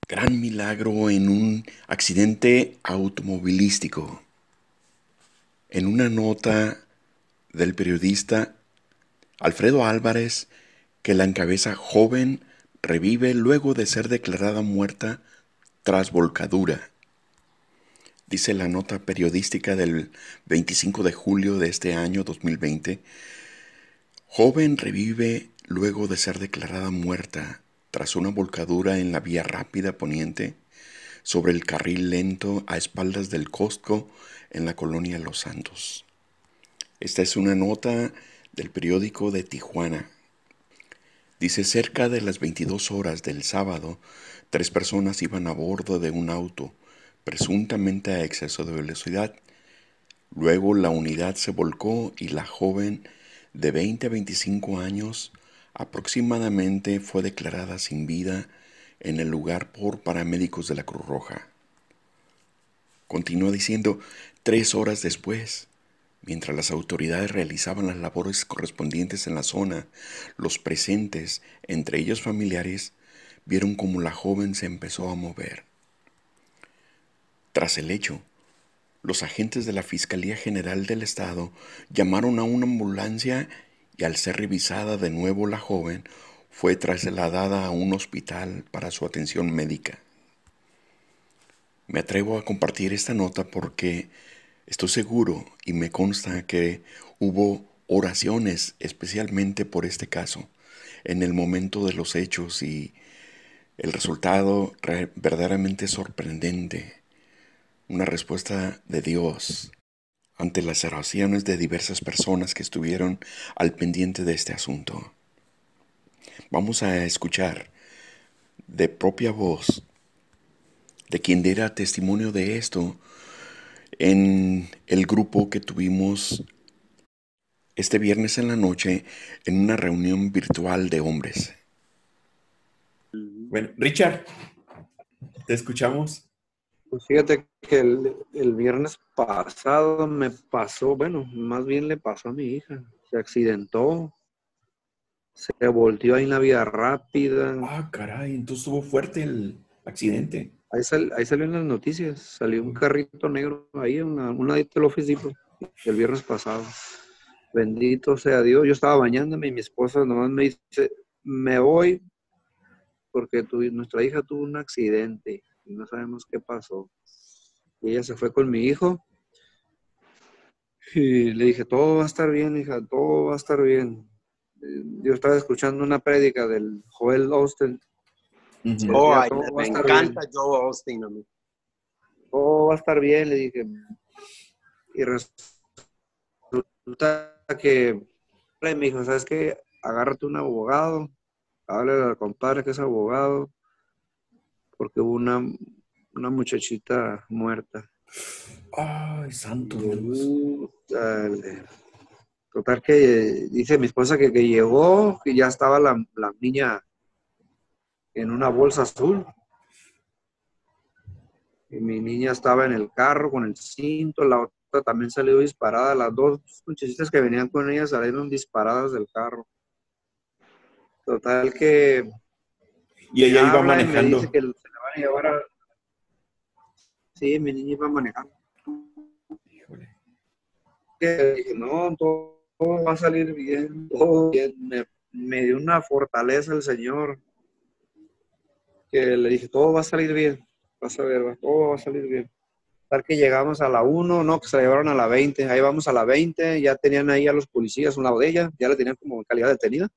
Gran milagro en un accidente automovilístico. En una nota del periodista Alfredo Álvarez, que la encabeza: joven revive luego de ser declarada muerta tras volcadura. Dice la nota periodística del 25 de julio de este año 2020, joven revive luego de ser declarada muerta tras una volcadura en la vía rápida poniente sobre el carril lento a espaldas del Costco en la colonia Los Santos. Esta es una nota del periódico de Tijuana. Dice: cerca de las 22 horas del sábado, 3 personas iban a bordo de un auto, presuntamente a exceso de velocidad. Luego la unidad se volcó y la joven de 20 a 25 años aproximadamente fue declarada sin vida en el lugar por paramédicos de la Cruz Roja. Continúa diciendo: 3 horas después, mientras las autoridades realizaban las labores correspondientes en la zona, los presentes, entre ellos familiares, vieron cómo la joven se empezó a mover. Tras el hecho, los agentes de la Fiscalía General del Estado llamaron a una ambulancia y, al ser revisada de nuevo, la joven fue trasladada a un hospital para su atención médica. Me atrevo a compartir esta nota porque estoy seguro y me consta que hubo oraciones especialmente por este caso en el momento de los hechos, y el resultado verdaderamente sorprendente, una respuesta de Dios ante las oraciones de diversas personas que estuvieron al pendiente de este asunto. Vamos a escuchar de propia voz de quien diera testimonio de esto en el grupo que tuvimos este viernes en la noche en una reunión virtual de hombres. Bueno, Richard, te escuchamos. Pues fíjate que el viernes pasado me pasó, bueno, más bien le pasó a mi hija. Se accidentó, se volteó ahí en la vía rápida. Ah, caray, entonces estuvo fuerte el accidente. Ahí salió en las noticias, salió un carrito negro ahí, una de Office Depot, el viernes pasado. Bendito sea Dios. Yo estaba bañándome y mi esposa nomás me dice: me voy porque nuestra hija tuvo un accidente y no sabemos qué pasó. Y ella se fue con mi hijo y le dije: todo va a estar bien, hija, todo va a estar bien. Yo estaba escuchando una prédica del Joel Osteen. Oh, Decía: ay, todo va a me estar encanta bien, Joe Austin a mí. todo va a estar bien, le dije. Y resulta que me dijo: ¿sabes qué? Agárrate un abogado, háblale al compadre que es abogado, porque hubo una muchachita muerta. Ay, santo Y Dios. total que dice mi esposa que llegó, que ya estaba la niña en una bolsa azul. Y mi niña estaba en el carro con el cinto, la otra también salió disparada. Las dos muchachitas que venían con ella salieron disparadas del carro. Total que Y me ella iba habla y me dice manejando. que se la van a llevar a... Sí, mi niña iba manejando. Híjole. Que dije: no, todo va a salir bien, todo bien. Me dio una fortaleza el Señor, que le dije: todo va a salir bien, vas a ver, todo va a salir bien. Tal que llegamos a la 1, no, que se la llevaron a la 20, ahí vamos a la 20, ya tenían ahí a los policías a un lado de ella, ya la tenían como en calidad detenida.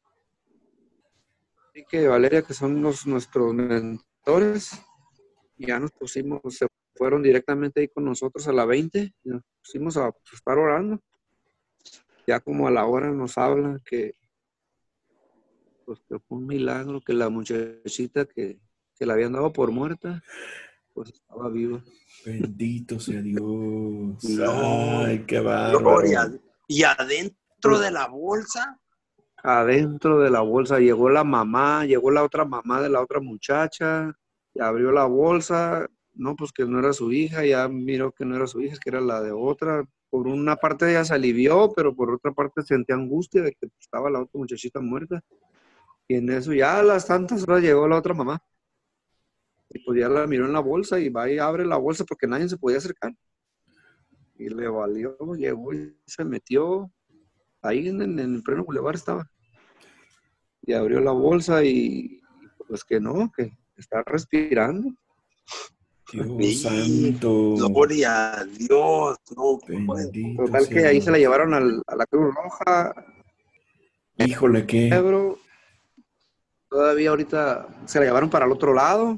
Así que Valeria, que son nuestros mentores, ya nos pusimos, se fueron directamente ahí con nosotros a la 20, y nos pusimos a estar orando. Ya como a la hora nos hablan pues, que fue un milagro, que la muchachita que la habían dado por muerta, pues estaba viva. Bendito sea Dios. Gloria, Ay, qué gloria. bárbaro. Y adentro de la bolsa, Adentro de la bolsa llegó la mamá, llegó la otra mamá de la otra muchacha, y abrió la bolsa, no, pues que no era su hija, ya miró que no era su hija, que era la de otra. Por una parte ella se alivió, pero por otra parte sentía angustia de que estaba la otra muchachita muerta. Y en eso ya a las tantas horas llegó la otra mamá. Y pues ya la miró en la bolsa y va y abre la bolsa porque nadie se podía acercar. Y le valió, llegó y se metió. Ahí en el pleno bulevar estaba. Y abrió la bolsa y pues que no, que está respirando. Dios Sí, santo. gloria a Dios. No, pues, Bendito Total sea que ahí se la Dios. llevaron a la Cruz Roja, Híjole, qué. Ebro. Todavía ahorita se la llevaron para el otro lado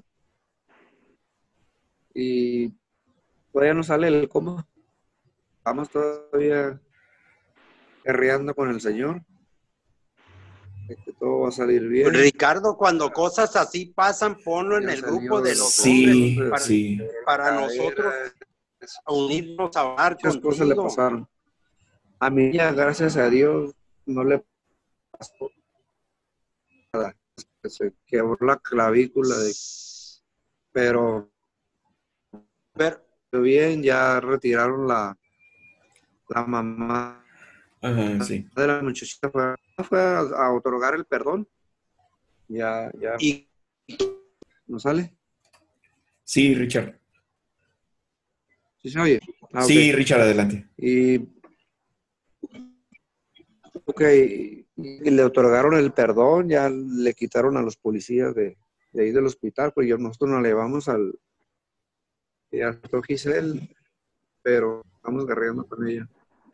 y todavía no sale el coma. Estamos todavía guerreando con el Señor, de que todo va a salir bien. Ricardo, cuando cosas así pasan, ponlo en Ya el salió grupo de los Sí, hombres sí. para nosotros a unirnos a orar Muchas cosas le contigo. pasaron. A mí ya, gracias a Dios, no le pasó nada. Se quebró la clavícula, pero Pero, bien, ya retiraron la mamá Ajá, sí. de la muchachita, fue a otorgar el perdón. Ya y no sale. Sí, Richard. ¿Sí se oye? Ah, ok. Sí, Richard, adelante. Y ok, y le otorgaron el perdón, ya le quitaron a los policías de ahí del hospital, pues nosotros nos llevamos ya Giselle, pero estamos guerreando con ella.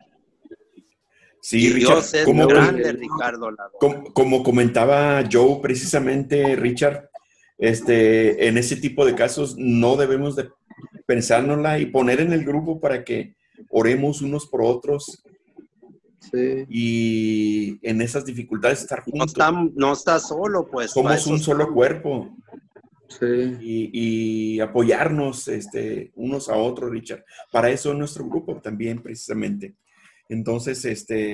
Sí, Dios Richard, es como, grande, Ricardo. como comentaba Joe precisamente, Richard, en ese tipo de casos no debemos de pensárnosla y poner en el grupo para que oremos unos por otros Sí, y en esas dificultades estar juntos. No está solo, pues. Para Somos eso un solo estamos. cuerpo sí. y apoyarnos unos a otros, Richard. Para eso es nuestro grupo también, precisamente. Entonces,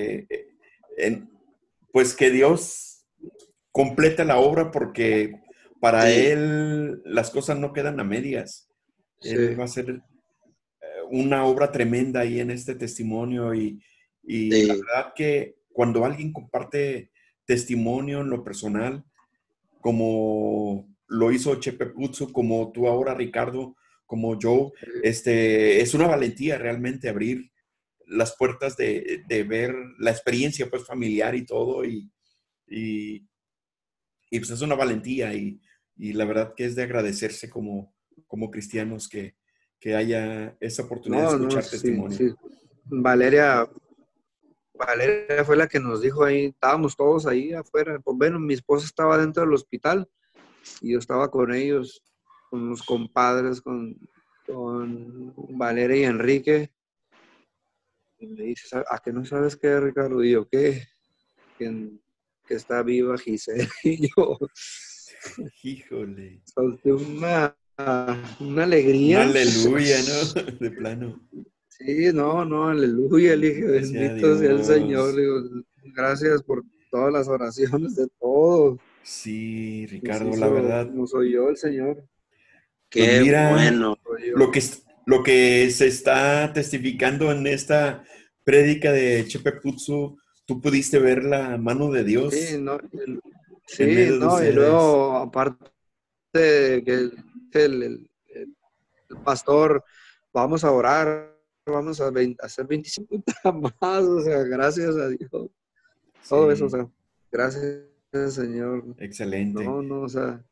pues que Dios completa la obra porque para Sí. Él las cosas no quedan a medias. Sí. Él va a hacer una obra tremenda ahí en este testimonio y Sí. la verdad que cuando alguien comparte testimonio en lo personal, como lo hizo Chepe Puzzo, como tú ahora, Ricardo, como yo, es una valentía realmente abrir las puertas de ver la experiencia pues familiar y todo y pues es una valentía y la verdad que es de agradecerse como cristianos que haya esa oportunidad de No, escuchar sí, testimonio. sí. Valeria fue la que nos dijo ahí, estábamos todos ahí afuera. Pues bueno, mi esposa estaba dentro del hospital y yo estaba con ellos, con los compadres, con Valeria y Enrique. Y me dice, ¿a qué no sabes qué, Ricardo? Y yo, ¿qué? Que está viva Giselle. Y yo Híjole. solté una Una alegría. aleluya, ¿no? De plano. Sí, no, aleluya, le dije, Bendito sea bendito sea el Señor. Dios. Le digo, gracias por todas las oraciones de todos. Sí, Nos Ricardo, la hizo, verdad. nos oyó el Señor. Pues Qué mira, bueno. lo que se está testificando en esta prédica de Chepe Puzzo, tú pudiste ver la mano de Sí, Dios no, en sí, medio de no, y ustedes. luego, aparte de que el pastor, vamos a orar, vamos a hacer 25 más, o sea, gracias a Dios. Todo eso, o Sí, sea, gracias, Señor. excelente. No, o sea,